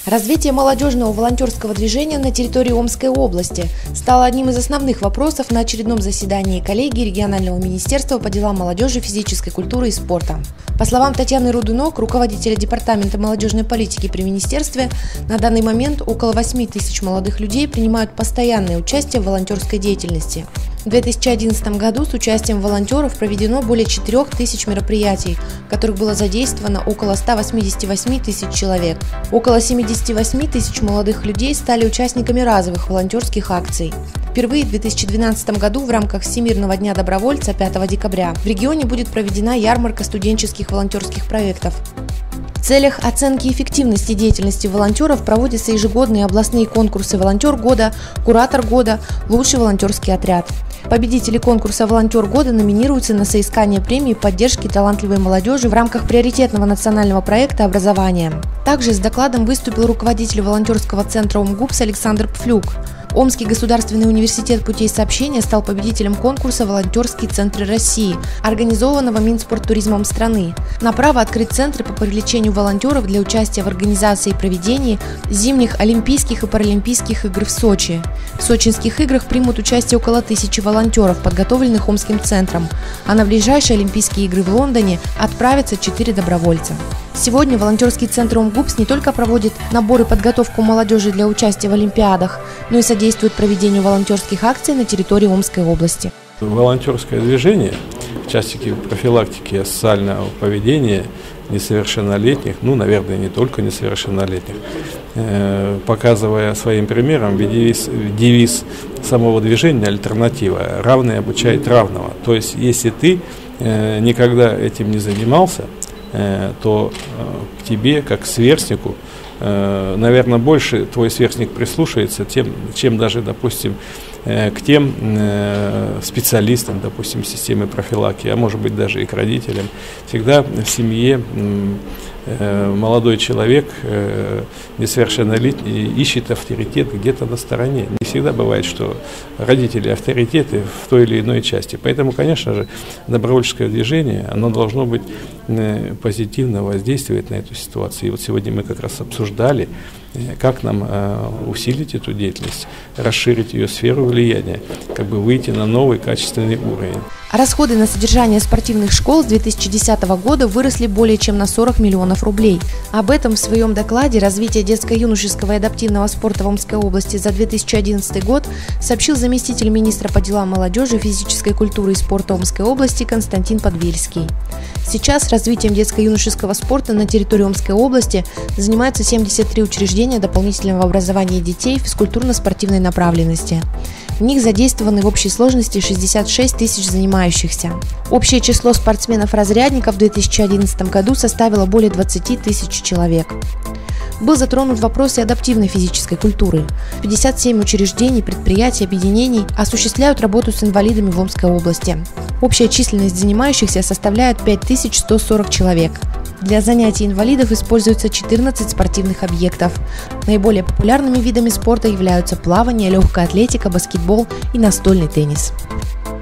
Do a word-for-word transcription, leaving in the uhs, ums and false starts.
Развитие молодежного волонтерского движения на территории Омской области стало одним из основных вопросов на очередном заседании коллегии регионального министерства по делам молодежи, физической культуры и спорта. По словам Татьяны Рудунок, руководителя департамента молодежной политики при министерстве, на данный момент около восьми тысяч молодых людей принимают постоянное участие в волонтерской деятельности. В две тысячи одиннадцатом году с участием волонтеров проведено более четырёх тысяч мероприятий, в которых было задействовано около ста восьмидесяти восьми тысяч человек. Около семидесяти восьми тысяч молодых людей стали участниками разовых волонтерских акций. Впервые в две тысячи двенадцатом году в рамках Всемирного дня добровольца пятого декабря в регионе будет проведена ярмарка студенческих волонтерских проектов. В целях оценки эффективности деятельности волонтеров проводятся ежегодные областные конкурсы «Волонтер года», «Куратор года», «Лучший волонтерский отряд». Победители конкурса «Волонтер года» номинируются на соискание премии поддержки талантливой молодежи в рамках приоритетного национального проекта образования. Также с докладом выступил руководитель волонтерского центра ОМГУПС Александр Пфлюк. Омский государственный университет путей сообщения стал победителем конкурса «Волонтерские центры России», организованного Минспорттуризмом страны. На право открыть центры по привлечению волонтеров для участия в организации и проведении зимних Олимпийских и Паралимпийских игр в Сочи. В сочинских играх примут участие около тысячи волонтеров, подготовленных Омским центром, а на ближайшие Олимпийские игры в Лондоне отправятся четыре добровольца. Сегодня волонтерский центр ОМГУПС не только проводит набор и подготовку молодежи для участия в Олимпиадах, но и содействует проведению волонтерских акций на территории Омской области. Волонтерское движение в части профилактики социального поведения несовершеннолетних, ну, наверное, не только несовершеннолетних, э, показывая своим примером, девиз, девиз самого движения «Альтернатива» – «Равный обучает равного». То есть, если ты э, никогда этим не занимался, то к тебе, как к сверстнику, наверное, больше твой сверстник прислушается, тем, чем даже, допустим, к тем специалистам, допустим, системы профилактики, а может быть даже и к родителям. Всегда в семье молодой человек, несовершеннолетний, ищет авторитет где-то на стороне. Не всегда бывает, что родители авторитеты в той или иной части. Поэтому, конечно же, добровольческое движение, оно должно быть позитивно воздействовать на эту ситуацию. И вот сегодня мы как раз обсуждали, как нам усилить эту деятельность, расширить ее сферу влияния, как бы выйти на новый качественный уровень. Расходы на содержание спортивных школ с две тысячи десятого года выросли более чем на сорок миллионов рублей. Об этом в своем докладе «Развитие детско-юношеского и адаптивного спорта в Омской области за две тысячи одиннадцатый год» сообщил заместитель министра по делам молодежи, физической культуры и спорта Омской области Константин Подвельский. Сейчас развитием детско-юношеского спорта на территории Омской области занимаются семьдесят три учреждения дополнительного образования детей физкультурно-спортивной направленности. В них задействованы в общей сложности шестьдесят шесть тысяч занимающихся. Общее число спортсменов-разрядников в две тысячи одиннадцатом году составило более двадцати тысяч человек. Был затронут вопрос и адаптивной физической культуры. пятьдесят семь учреждений, предприятий, объединений осуществляют работу с инвалидами в Омской области. Общая численность занимающихся составляет пять тысяч сто сорок человек. Для занятий инвалидов используется четырнадцать спортивных объектов. Наиболее популярными видами спорта являются плавание, легкая атлетика, баскетбол и настольный теннис.